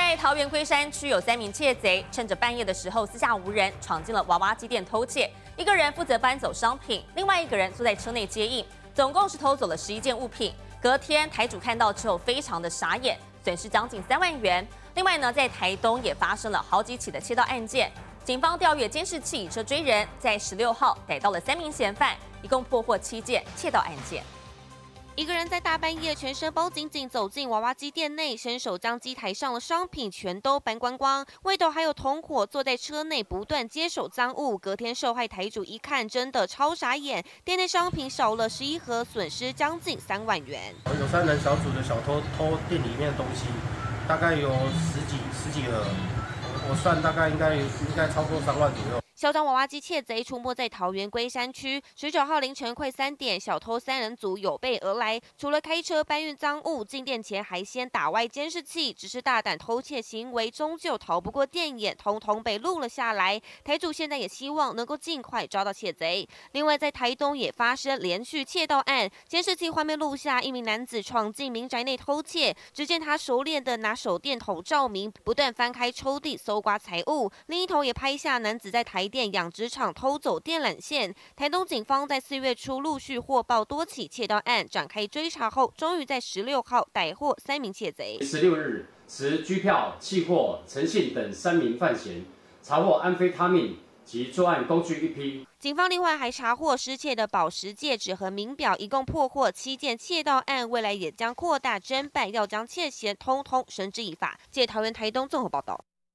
在桃园龟山区有3名窃贼，趁着半夜的时候私下无人闯进了娃娃机店偷窃。一个人负责搬走商品，另外一个人坐在车内接应，总共是偷走了11件物品。隔天台主看到之后非常的傻眼，损失将近3万元。另外呢，在台东也发生了好几起的窃盗案件，警方调阅监视器以车追人，在16号逮到了3名嫌犯，一共破获7件窃盗案件。 一个人在大半夜全身包紧紧走进娃娃机店内，伸手将机台上的商品全都搬光光，外头还有同伙坐在车内不断接手赃物。隔天受害台主一看，真的超傻眼，店内商品少了11盒，损失将近3万元。 有3人小组的小偷偷店里面的东西，大概有十几盒，我算大概应该超过3万左右。 嚣张娃娃机窃贼出没在桃园龟山区。19号凌晨快3点，小偷3人组有备而来，除了开车搬运赃物，进店前还先打歪监视器。只是大胆偷窃行为，终究逃不过电眼，统统被录了下来。台主现在也希望能够尽快抓到窃贼。另外，在台东也发生连续窃盗案，监视器画面录下一名男子闯进民宅内偷窃，只见他熟练的拿手电筒照明，不断翻开抽屉搜刮财物。另一头也拍下男子在台电养殖场偷走电缆线。台东警方在4月初陆续获报多起窃盗案，展开追查后，终于在16号逮获3名窃贼。 16日，持居票、契货、诚信等3名犯嫌，查获安非他命及作案工具1批。 警方另外还查获失窃的宝石戒指和名表，一共破获7件窃盗案。未来也将扩大侦办，要将窃嫌通通绳之以法。借桃园台东综合报道。